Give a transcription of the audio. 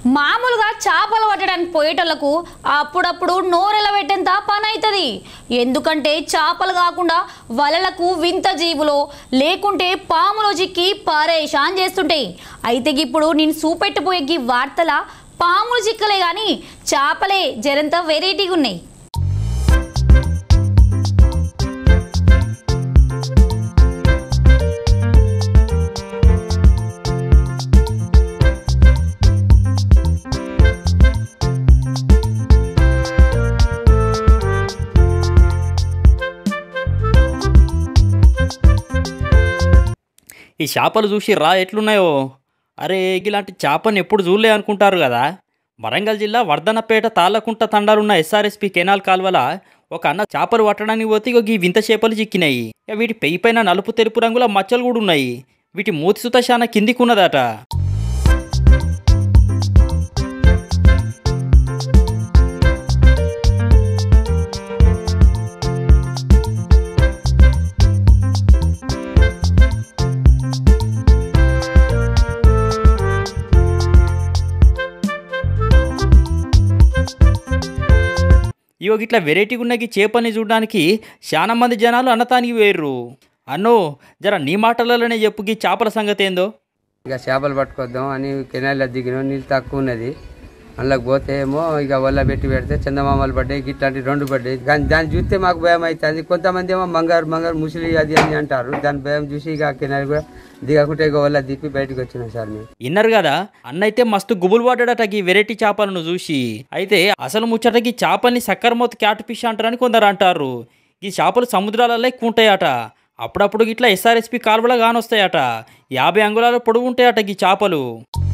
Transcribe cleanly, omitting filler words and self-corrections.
మామూలుగా చేపలు పట్టడానికి పోయేటోళ్లకు అప్పుడప్పుడు నోరెలబెట్టేంత పని అవుతుంది. ఎందుకంటే చేపలు కాకుండా వలలకు వింత జీవులో లేకుంటే పాములో చిక్కి పరేషాన్ చేస్తుంటాయి. అయితే ఇప్పుడు నేను చూపెట్టిపోయే వార్తల పాములు చిక్కలే కానీ చేపలే జరంత వెరైటీగా ఉన్నాయి. ఈ చేపలు చూసి రా ఎట్లున్నాయో. అరే ఇలాంటి చేపని ఎప్పుడు చూడలే అనుకుంటారు కదా. వరంగల్ జిల్లా వర్ధనపేట తాళ్ళకుంట తండాలున్న ఎస్ఆర్ఎస్పి కెనాల్ కాల్వల ఒక అన్న చేపలు పట్టడానికి పోతే ఈ వింత చేపలు చిక్కినాయి. వీటి పెయి పైన నలుపు తెలుపు రంగుల మచ్చలు కూడా ఉన్నాయి. వీటి మూతి సుత చాలా కిందికున్నదట. ఇవో ఇట్లా వెరైటీగా ఉన్న చేపని చూడడానికి చాలా మంది జనాలు అన్నతానికి వేర్రు. అన్నో జర నీ మాటలలోనే చెప్పు ఈ చేపల సంగతి ఏందో. ఇక చేపలు పట్టుకొద్దాం అని కెనాల్లో దిగినాం. నీళ్ళు తక్కువ ఉన్నది. అందులోకి పోతే ఏమో ఇక వల్ల పెడితే చందమామలు పడ్డాయి, ఇట్లాంటి 2 పడ్డాయి. కానీ దాన్ని చూస్తే మాకు భయం అవుతుంది. కొంతమంది ఏమో మంగారు ముసలి అది అని అంటారు. దాని భయం చూసి ఇక కెనాల్ కూడా దిగకుంటే ఇక వల్ల దిప్పి బయటకు వచ్చినాం సార్ మేము. విన్నారు కదా, అన్న అయితే మస్తు గుబులు పడ్డాడట ఈ వెరైటీ చేపలను చూసి. అయితే అసలు ముచ్చటకి చేపల్ని సక్కరమూత క్యాట్ ఫిష్ అంటారని కొందరు అంటారు. ఈ చేపలు సముద్రాలలో ఎక్కువ ఉంటాయట. అప్పుడప్పుడు ఇట్లా ఎస్ఆర్ఎస్పి కాలువలో కానొస్తాయట. 50 అంగుళాల పొడవు ఉంటాయట ఈ చేపలు.